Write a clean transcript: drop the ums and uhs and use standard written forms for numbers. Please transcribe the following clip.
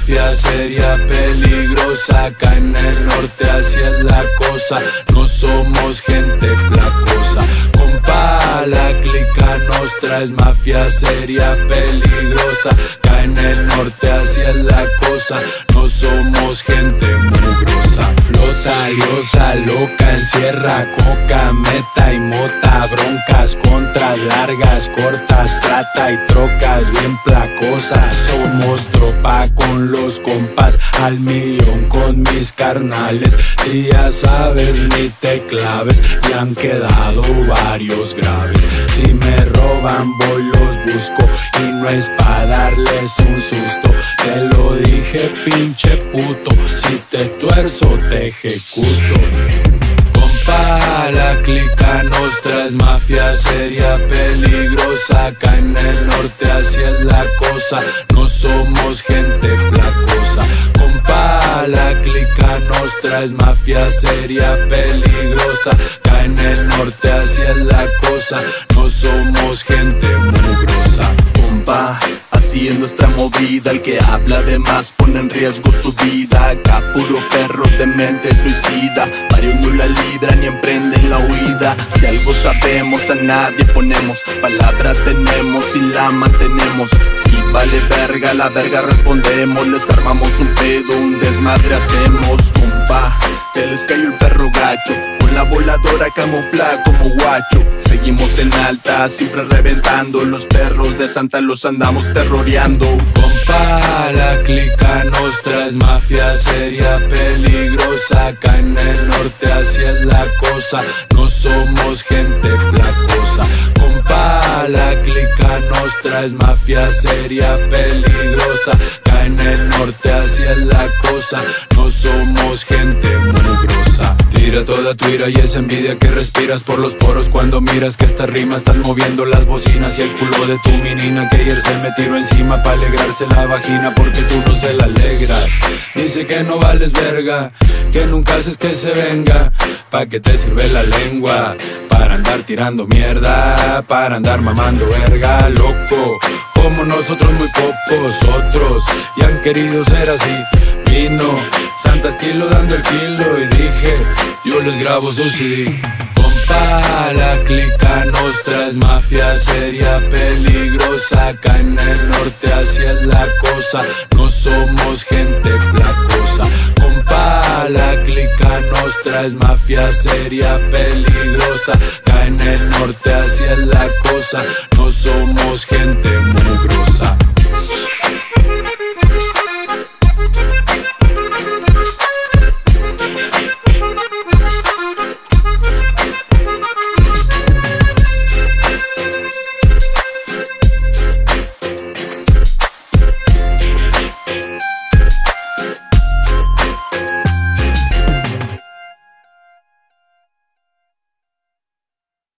mafia seria, peligrosa. Acá en el norte así es la cosa, no somos gente placosa. Compa, la clica Nostra es mafia seria, peligrosa. Acá en el norte así es la cosa, no somos gente mugrosa. Flota, liosa, loca, encierra coca, meta y mota, broncas, contras, largas, cortas, trata y trocas, bien placosas. Somos tropa con los compas, al millón con mis carnales. Si ya sabes ni te claves, ya han quedado varios graves. Si me roban voy los busco y no es pa' darles un susto. Te lo dije pinche puto, si te tuerzo te ejecuto. Compa, la clica Nostra es mafia seria, peligrosa. Acá en el norte así es la cosa, no somos gente placosa. Compa, la clica Nostra es mafia seria, peligrosa. Acá en el norte así es la cosa, no somos gente mugrosa. Compa, así es nuestra movida, el que habla de más pone en riesgo su vida. Acá puro perro de mente suicida, varios no la libran y emprenden la huida. Si algo sabemos a nadie ponemos, palabra tenemos y la mantenemos. Si vale verga, la verga respondemos, les armamos un pedo, un desmadre hacemos. Compa, que les cayó el perro gacho, con la voladora camuflada como guacho. Seguimos en alta, siempre reventando, los perros de Santa los andamos terroreando. Compa, la clica Nostra es mafia seria, peligrosa. Acá en el norte así es la cosa, no somos gente placosa. Compa, la clica Nostra es mafia seria, peligrosa. Acá en el norte así es la cosa, no somos gente mugrosa. Tira toda tu ira y esa envidia que respiras por los poros cuando miras que estas rimas están moviendo las bocinas. Y el culo de tu menina que ayer se me tiró encima pa' alegrarse la vagina porque tú no se la alegras. Dice que no vales verga, que nunca haces que se venga. ¿Pa' qué te sirve la lengua? Para andar tirando mierda, para andar mamando verga. Loco, como nosotros muy pocos otros y han querido ser así. Vino Santa estilo dando el kilo y dije, yo les grabo su CD. Compa, la clica Nostra es mafia seria, peligrosa. Acá en el norte así es la cosa, no somos gente placosa. Compa, la clica Nostra es mafia seria, peligrosa. Acá en el norte así es la cosa, no somos gente mugrosa.